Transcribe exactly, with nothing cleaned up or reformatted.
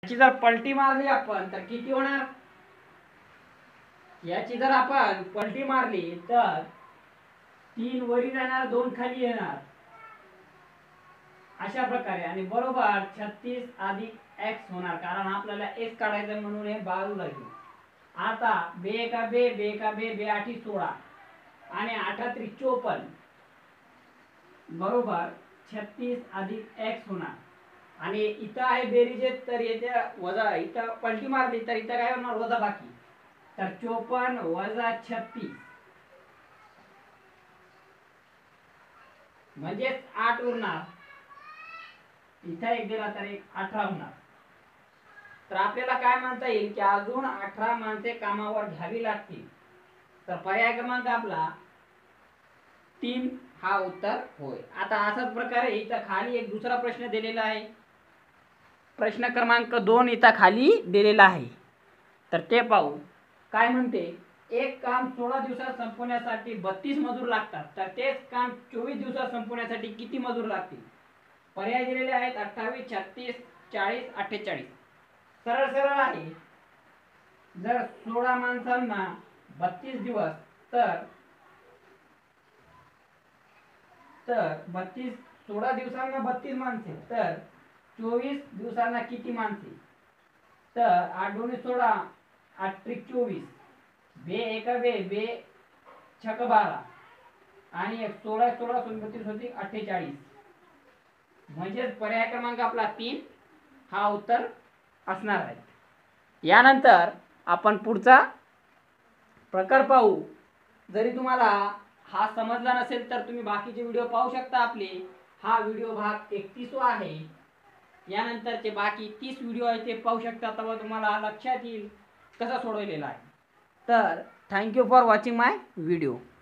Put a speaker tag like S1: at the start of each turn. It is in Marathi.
S1: याची जर पलटी मारली आपण तर किती होणार? याची जर आपण पलटी मारली तर तीन वरी जाणार, दोन खाली येणार अशा प्रकारे, आणि बरोबर छत्तीस अधिक एक्स होणार, कारण आपल्याला एक्स काढायचं म्हणून हे बाजूला घेऊ. आता बे का बे बे का बे बे आठी सोळा आणि आठा त्रिक चोपन्न बरोबर छत्तीस अधिक एक्स होणार. आणि इथं आहे बेरीज, तर येत्या वजा, इथं पलटी मारली तर इथं काय होणार? वजा बाकी. तर चोपन्न वजा छत्तीस म्हणजेच आठ उरणार. इथं एक दिला तर एक अठरा होणार. तर आपल्याला काय म्हणता येईल की अजून अठरा माणसे कामावर घ्यावी लागतील. तर पर्याय क्रमांक आपला तीन हा उत्तर होय. आता अशाच प्रकारे इथं खाली एक दुसरा प्रश्न दिलेला आहे, प्रश्न क्रमांक दोन इथं खाली दिलेला आहे. तर ते पाहू. काय म्हणते? एक काम सोळा दिवसात संपवण्यासाठी बत्तीस मजूर लागतात, तर तेच काम चोवीस दिवसात संपवण्यासाठी किती मजूर लागतील? पर्याय दिलेले आहेत अठ्ठावीस, छत्तीस, चाळीस, अठ्ठेचाळीस. सरळ सरळ आहे. जर सोळा माणसांना बत्तीस दिवस तर तर बत्तीस सोळा दिवसांना बत्तीस माणसे, तर चोवीस दिवसांना किती माणसे? तर आठ दोन्ही सोळा, आठ त्रिक चोवीस, बे एका बे बे छक बारा आणि एक सोळा सोळा बत्तीस होती अठ्ठेचाळीस. म्हणजेच पर्याय क्रमांक आपला तीन हा उत्तर असणार आहे. यानंतर आपण पुढचा प्रकार पाहू. जरी तुम्हाला हा समजला नसेल तर तुम्ही बाकीचे व्हिडिओ पाहू शकता आपले. हा व्हिडिओ भाग एकतीसवा आहे. यानंतरचे बाकी तीस व्हिडिओ आहे ते पाहू शकता, तेव्हा तुम्हाला लक्षात येईल कसा सोडवलेला आहे. तर thank you for watching my video.